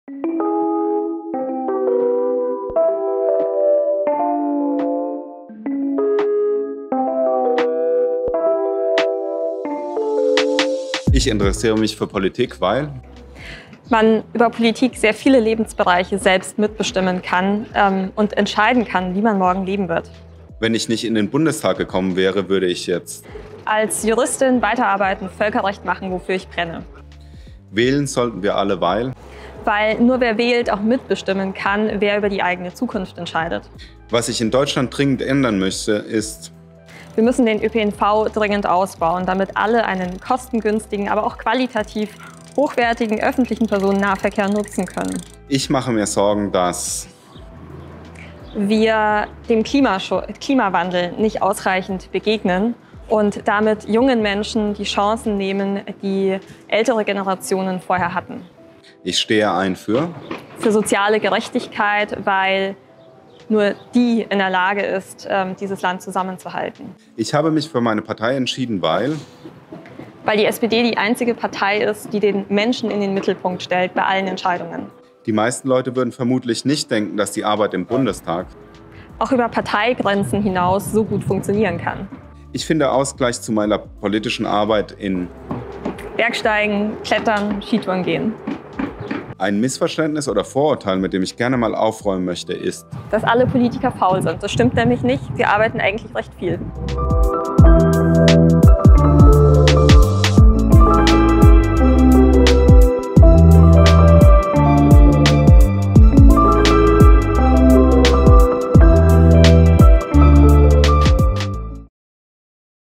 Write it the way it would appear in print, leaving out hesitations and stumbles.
Ich interessiere mich für Politik, weil man über Politik sehr viele Lebensbereiche selbst mitbestimmen kann und entscheiden kann, wie man morgen leben wird. wenn ich nicht in den Bundestag gekommen wäre, würde ich jetzt Als Juristin weiterarbeiten, Völkerrecht machen, wofür ich brenne. wählen sollten wir alle, Weil nur wer wählt, auch mitbestimmen kann, wer über die eigene Zukunft entscheidet. was ich in Deutschland dringend ändern möchte, ist, Wir müssen den ÖPNV dringend ausbauen, damit alle einen kostengünstigen, aber auch qualitativ hochwertigen öffentlichen Personennahverkehr nutzen können. ich mache mir Sorgen, dass Wir dem Klimawandel nicht ausreichend begegnen und damit jungen Menschen die Chancen nehmen, die ältere Generationen vorher hatten. ich stehe ein für Soziale Gerechtigkeit, weil nur die in der Lage ist, dieses Land zusammenzuhalten. Ich habe mich für meine Partei entschieden, weil Weil die SPD die einzige Partei ist, die den Menschen in den Mittelpunkt stellt bei allen Entscheidungen. die meisten Leute würden vermutlich nicht denken, dass die Arbeit im Bundestag, Auch über Parteigrenzen hinaus so gut funktionieren kann. ich finde Ausgleich zu meiner politischen Arbeit in Bergsteigen, Klettern, Skitouren gehen. ein Missverständnis oder Vorurteil, mit dem ich gerne mal aufräumen möchte, ist, Dass alle Politiker faul sind. Das stimmt nämlich nicht. Sie arbeiten eigentlich recht viel.